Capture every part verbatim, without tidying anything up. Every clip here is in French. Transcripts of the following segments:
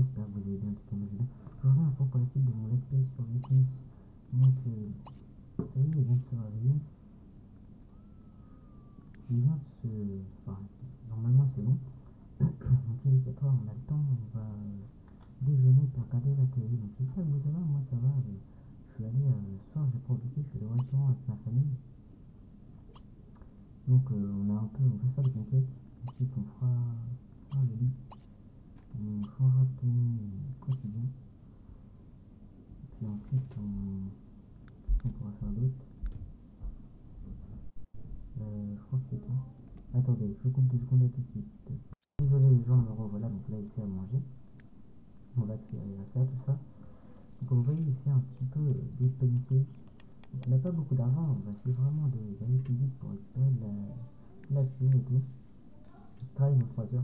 j'espère que vous allez bien, en tout cas moi je vais bien. Aujourd'hui on se retrouve pour la suite de mon let's play sur les Sims. Donc euh, ça y est, il vient de se réveiller. Il vient de se... Enfin, normalement c'est bon. Donc il est quatre heures, on a le temps, on va déjeuner puis regarder la télé. Donc j'espère que vous ça va, moi ça va. Euh, je suis allé, euh, ce soir j'ai profité, je suis allé au restaurant avec ma famille. Donc euh, on a un peu, on fait ça avec mon cake. Ensuite on fera, fera le lit. On changera de tenue euh, quotidien. Puis ensuite on... on pourra faire d'autres. Euh, je crois que c'est tout. Attendez, je coupe deux secondes à tout de suite. Désolé les gens, me revoilà, donc là il fait à manger. On va accélérer à ça, tout ça. Donc comme vous voyez, il fait un petit peu euh, des pancakes. Donc on n'a pas beaucoup d'argent, on va essayer vraiment d'aller plus vite pour récupérer de la, de la thune et tout. Je travaille dans trois heures.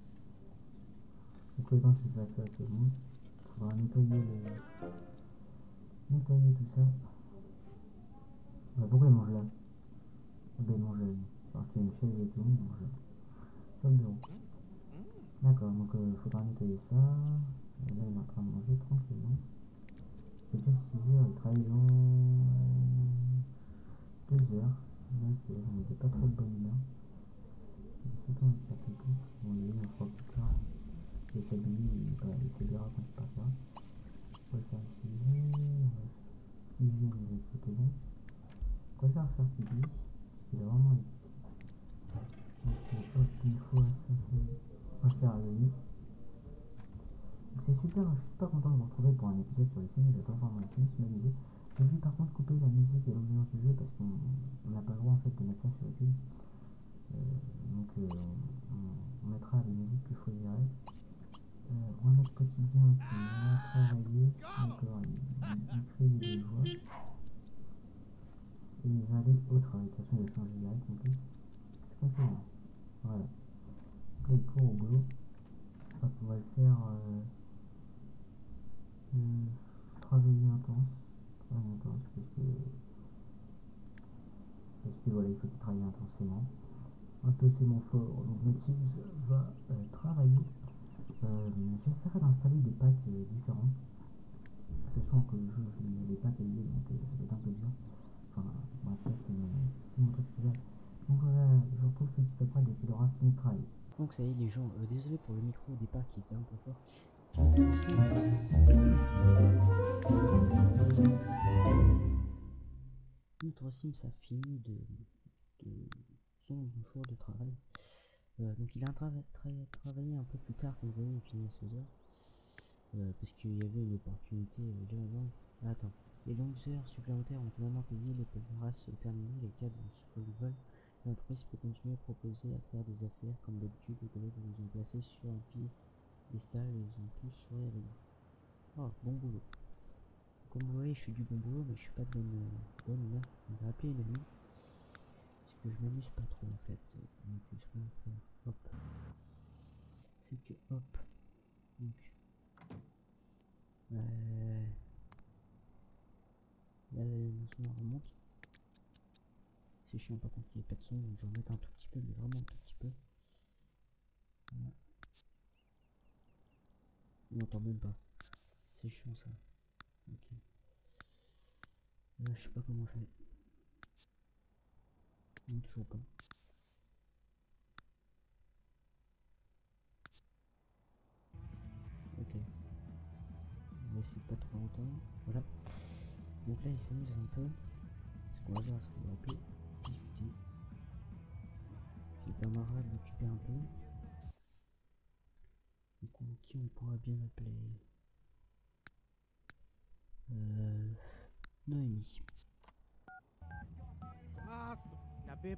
Donc le temps qu'il fasse ça, c'est bon. Il faudra nettoyer, euh, nettoyer tout ça. Bah, pourquoi il mange là? Bah, il mange, parce qu'il y a une chaise et tout, il mange sur le bureau. D'accord, donc il euh, faudra nettoyer ça. Et là il est en train de manger tranquillement. C'est déjà six heures, il travaille dans deux heures. Là c'est, on n'était pas trop de bonne humeur. C'est surtout avec sa petite. Bon lui on fera plus tard. Il s'habille, il, bah, il s'habillera quand il partira. On va faire le sujet, on va hygiène de l'autre côté bon. On va faire faire pipi, parce qu'il a vraiment les pipi. Donc hop, une fois ça fait, on va faire le lit. Donc c'est super, je suis super content de vous retrouver pour un épisode sur les Sims, j'adore vraiment les Sims, m'amuser. J'ai dû par contre couper la musique et l'ambiance du jeu parce qu'on n'a pas le droit en fait de mettre ça sur YouTube. Euh, donc euh, on, on mettra les musiques que je choisirai. Euh, on va mettre quotidien qui va travailler, d'accord, il, il, il crée des joies. Et il va aller au travail, de toute façon il va changer direct en plus. C'est comme ça, hein. Voilà. Donc là il court au boulot. Hop, on va le faire euh, euh, travailler intense. Travailler intense parce que parce que voilà, il faut qu'il travaille intensément. Intensément fort. Donc notre Sims va euh, travailler. Euh, J'essaierai d'installer des packs euh, différents. Sachant que le jeu, il y a des packs à lier, donc euh, ça va être un peu dur. Enfin, bref, ça c'est mon truc spécial. Donc voilà, je vous retrouve tout de suite après dès qu'il aura fini de travailler. Donc ça y est les gens, euh, désolé pour le micro au départ qui était un peu fort. Notre Sims a fini de, de son jour de travail. Euh, donc il a tra tra travaillé un peu plus tard, comme vous voyez, il finit à seize heures. Euh, parce qu'il y avait une opportunité euh, de avant. Ah, attends, les longues heures supplémentaires ont finalement payé, les races terminées, les cadres sur le vol. L'entreprise peut continuer à proposer à faire des affaires comme d'habitude. Les collègues vous ont placé sur un pied des stalles et ils ont tous souri avec vous. Oh, bon boulot. Comme vous voyez, je suis du bon boulot, mais je suis pas de bonne, euh, bonne humeur. On va appeler une amie. Parce que je m'amuse pas trop en fait. Donc, ce qu'on va faire, hop. C'est que, hop. Donc, euh, là, l'émission remonte. C'est chiant par contre qu'il n'y ait pas de son, donc je vais remettre un tout petit peu, mais vraiment un tout petit peu. Voilà. On n'entend même pas. C'est chiant ça. Ok. Là, je sais pas comment je fais. Non, toujours pas. Ok. On va essayer de pas trop entendre. Voilà. Donc là, il s'amuse un peu. Ce qu'on va faire, c'est qu'on va appeler, discuter. Ça permettra de l'occuper un peu. Du coup, qui on pourra bien appeler Euh... Noémie. Euh...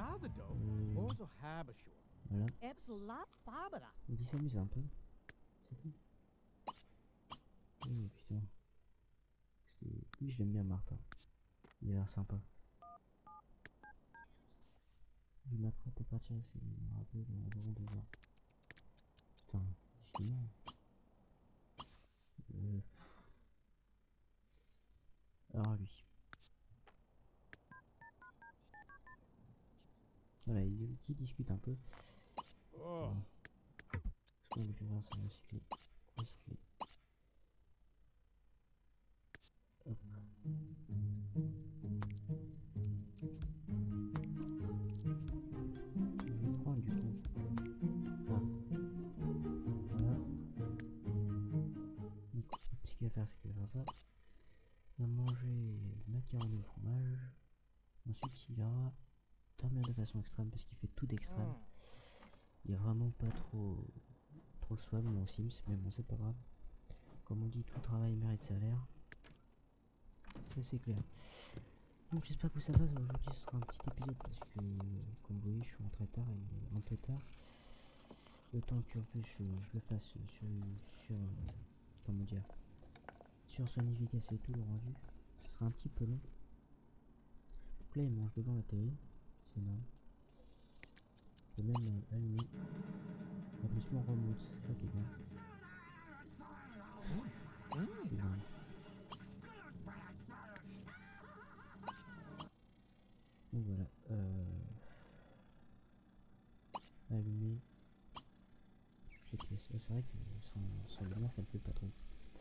Voilà. Donc il s'amuse un peu. C'est tout. Oh putain. Lui, je l'aime bien, Martin. Il a l'air sympa. Il m'a prêté partir ici. Il m'a rappelé dans environ deux heures. Putain, finalement. Euh... Alors lui. Voilà, il, il discute un peu. Oh. Ce qu'on veut faire, c'est recycler. Recycler. a à faire, c'est qu'il va faire ça. Il va manger macaroni au fromage. Ensuite, il ira dormir de façon extrême parce qu'il fait tout d'extrême. Il a vraiment pas trop, trop le soin mon Sims, mais bon, c'est pas grave. Comme on dit, tout travail mérite salaire. Ça, c'est clair. Donc, j'espère que ça va. Aujourd'hui, ce sera un petit épisode parce que, comme vous voyez, je suis en très tard et un peu tard. Le temps que en fait, je, je le fasse sur, sur comment dire, sur son efficacité et tout le rendu, ce sera un petit peu long. Donc là, il mange devant la télé, c'est énorme. Je peux même euh, allumer. En plus, mon remote, c'est ça qui est bien. C'est énorme. Donc voilà, euh... allumer. C'est vrai que sans, sans lumière, ça ne fait pas trop.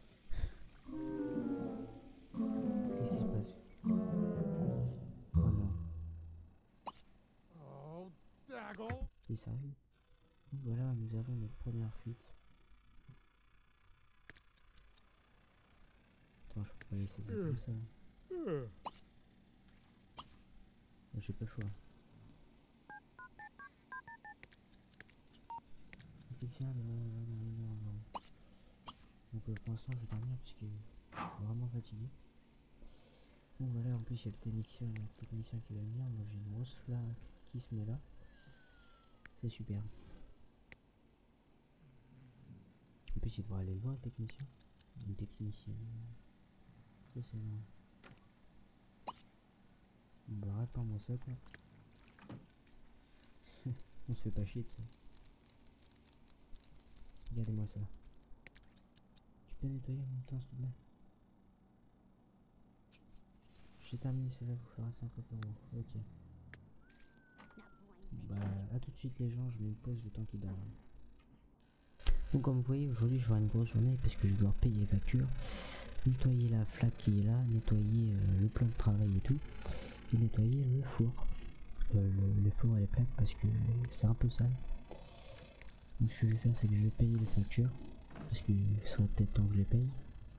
Qu'est-ce qui se passe? Oh non. Oh, daggle! C'est sérieux? Donc voilà, nous avons notre première fuite. Attends, je peux pas laisser ça comme ça. J'ai pas le choix. Tiens, donc euh, pour l'instant je vais dormir parce que je suis vraiment fatigué. Donc voilà, en plus il y a le technicien, le technicien qui va venir. Moi j'ai une grosse flaque qui se met là. C'est super. En plus il devrait aller le voir le technicien. Une technicienne. Ça c'est moi. Bah réparez-moi ça quoi. On se fait pas chier de ça. Regardez-moi ça. Tu peux nettoyer en même temps s'il te plaît? J'ai terminé cela, vous fera cinquante euros. Ok. Bah à tout de suite les gens, je mets une pause le temps qu'ils dorment. Donc comme vous voyez aujourd'hui j'aurai une grosse journée parce que je dois payer les factures, nettoyer la flaque qui est là, nettoyer euh, le plan de travail et tout, et nettoyer le four, euh, le, les fours et les plaques parce que c'est un peu sale. Donc ce que je vais faire c'est que je vais payer les factures parce que ce sera peut-être temps que je les paye.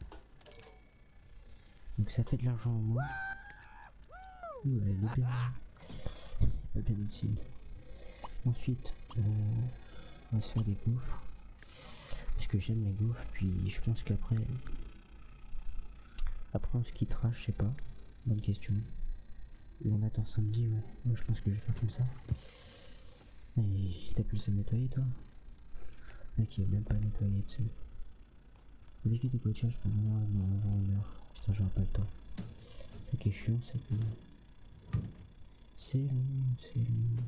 Donc ça fait de l'argent en moins. Ouh elle est bien, pas bien utile. Ensuite euh, on va se faire des gaufres parce que j'aime les gaufres, puis je pense qu'après après on se quittera, je sais pas, bonne question. Et on attend samedi, ouais, moi je pense que je vais faire comme ça. Et t'as pu le nettoyer toi? Mec il est même pas nettoyé dessus. Le liquide de coachage pendant une heure. Putain j'aurai pas le temps. Ce qui est chiant c'est que c'est long, c'est long.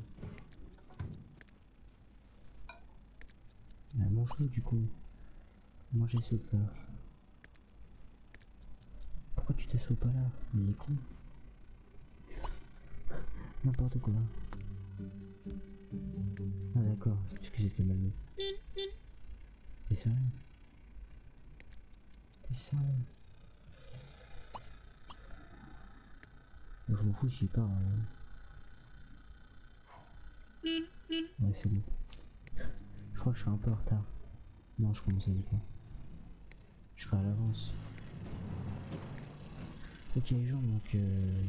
Ah, mange-le du coup. Manger ce plat. Pourquoi tu t'assois pas là? Mais il est con. N'importe quoi. Ah d'accord, c'est parce que j'étais mal mis. T'es sérieux? T'es sérieux? Je m'en fous s'il part. Hein. Ouais c'est bon. Je crois que je serai un peu en retard. Non je commence à dire quoi. Je serai à l'avance. Ok les gens donc euh...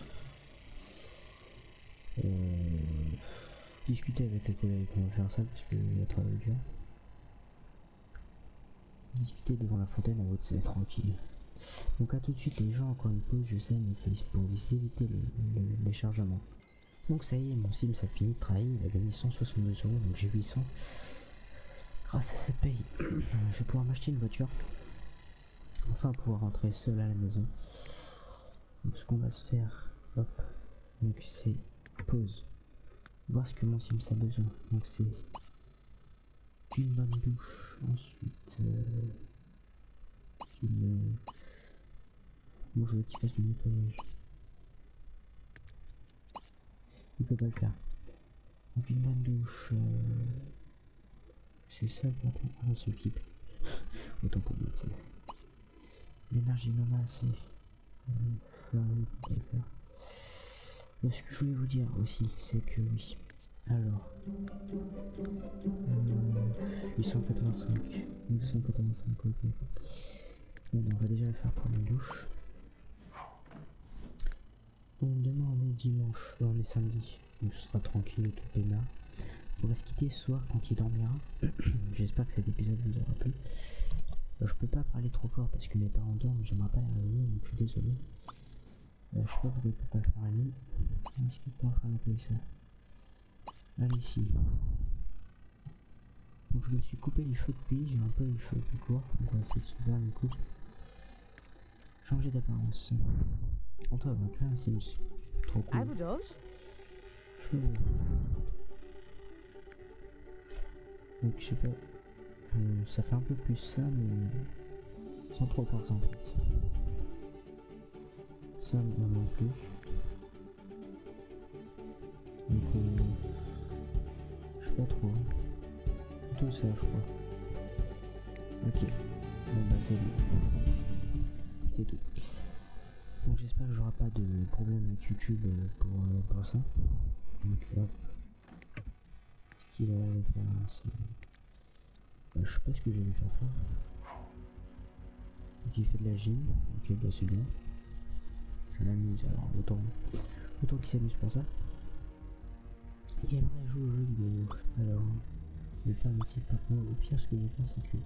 Euh... discuter avec les collègues comment faire ça parce qu'il y a travail dur. Discuter devant la fontaine en haut c'est tranquille. Donc à tout de suite les gens, encore une pause je sais mais c'est pour éviter le, le, les chargements. Donc ça y est mon sim ça a fini de travailler, il a gagné cent soixante-deux euros donc j'ai huit cents. Grâce à cette paye je vais pouvoir m'acheter une voiture. Enfin pouvoir rentrer seul à la maison. Donc ce qu'on va se faire, hop, donc c'est pause. Voir ce que mon sim a besoin. Donc c'est une bonne douche, ensuite euh, une... Bon je veux qu'il fasse du nettoyage. Il peut pas le faire. Donc une bonne douche, euh... c'est ça le matin. Ah c'est équipe. Autant pour moi c'est. L'énergie non assez. Euh, faire, oui, on peut le faire. Mais ce que je voulais vous dire aussi, c'est que oui. Alors, euh, huit cent quatre-vingt-cinq, neuf cent quatre-vingt-cinq, ok. Bon, on va déjà faire prendre une douche. Donc demain on est dimanche, là on est samedi, donc ce sera tranquille et tout peinard. On va se quitter ce soir quand il dormira. J'espère que cet épisode vous aura plu. Euh, je peux pas parler trop fort parce que mes parents dorment, j'aimerais pas les réveiller, donc je suis désolé. Euh, je sais pas pourquoi il peut pas faire la nuit. Est-ce qu'il peut en faire la ça? Allez ici. Donc je me suis coupé les cheveux depuis, j'ai un peu les cheveux plus courts, donc on va essayer de se faire une coupe. Changer d'apparence. En toi, on va créer un Sims. Trop cool. Cheveux. Donc je sais pas, euh, ça fait un peu plus ça, mais sans trop faire ça en fait. Ça non non plus. Donc euh, je sais pas trop. Tout ça je crois. Ok. Bon bah salut. C'est tout. Donc j'espère que j'aurai pas de problème avec YouTube pour, euh, pour ça. Donc là, ce qu'il allait faire, c'est... Bah, je sais pas ce que j'allais faire faire. Donc il fait de la gym, ok bah c'est bien. Ça m'amuse, alors autant, autant qu'il s'amuse pour ça. Il aimerait jouer au jeu vidéo. Alors, je vais faire une petite maintenant. Au pire, ce que je vais faire, c'est que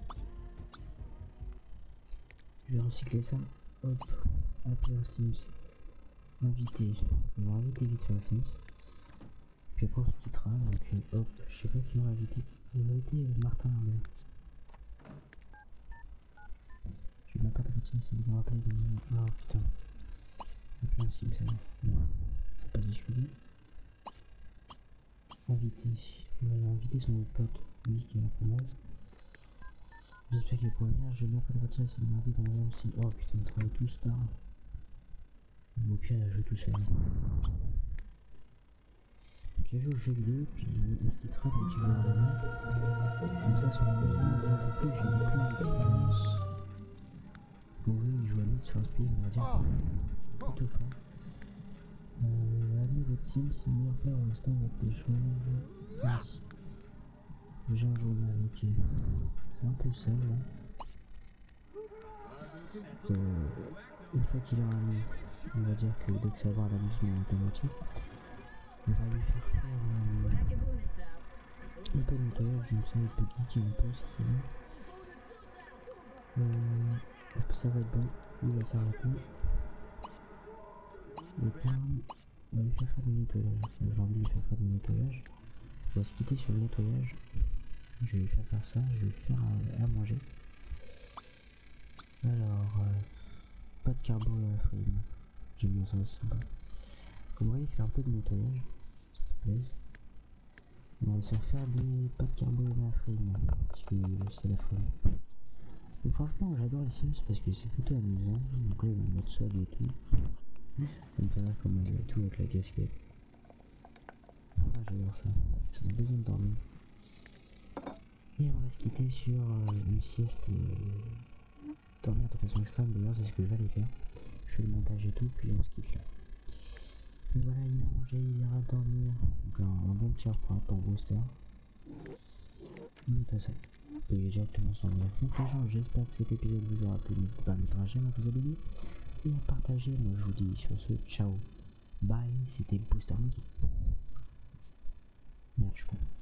je vais recycler ça. Hop, appeler un Sims. Inviter. On va inviter vite fait un Sims. Puis après, on se quittera. Donc, hop, je sais pas qui m'a invité. Il m'a invité euh, Martin Lambert. Je vais même pas de routine, c'est de me rappeler de mon... Ah putain. Appeler un Sims, ça va. Non, c'est pas discuté. Invité. On va inviter son autre pote. Lui qui est là pour moi. J'espère qu'il est pour venir. Je vais même pas de routine, c'est de me rappeler dans aussi. Oh putain, on travaille tous tard. Au pire, je joue tout seul. Ok, je joue au jeu vidéo, puis on se quittera quand il va revenir. Comme ça, si on a besoin d'un peu plus, j'ai plus d'expérience. Bon, oui, il joue à vite sur un speed, on va dire. Plutôt fort. Euh, allez, votre team, c'est le meilleur player pour l'instant avec des choses. Merci. Déjà un journal, ok. C'est un peu seul là. Euh, une fois qu'il aura mis, on va dire que dès que ça va avoir l'amusement automatique, on va lui faire faire euh, un peu de nettoyage, comme ça il peut geeker un peu si c'est bon. Euh, ça va être bon, il va s'arrêter. Le terme, on va lui faire faire du nettoyage. Enfin, j'ai envie de lui faire faire du nettoyage. On va se quitter sur le nettoyage. Je vais lui faire faire ça, je vais lui faire euh, à manger. Alors, euh, pas de carbo à la frime. J'aime bien ça, c'est sympa. Comme vous voyez, il fait un peu de nettoyage. Ça me plaise. On va se faire des pas de carbo à la frime. Parce que c'est la frime. Et franchement, j'adore les Sims parce que c'est plutôt amusant. Donc là, il va mettre ça et tout. On verra comment il va tout avec la casquette. Ah, j'adore ça. J'ai besoin de dormir. Et on va se quitter sur euh, une sieste. Euh, dormir de façon extrême, d'ailleurs, c'est ce que je vais aller faire. Je fais le montage et tout, puis on se quitte là. Donc voilà, il mange, il ira dormir. Donc un, un bon petit repas pour Booster. Donc ça, vous pouvez directement s'enlever. Donc les gens, j'espère que cet épisode vous aura plu. N'hésitez pas à mettre un j'aime, à vous abonner et à partager. Moi je vous dis sur ce, ciao, bye, c'était Booster Monkey. Merde, je suis con.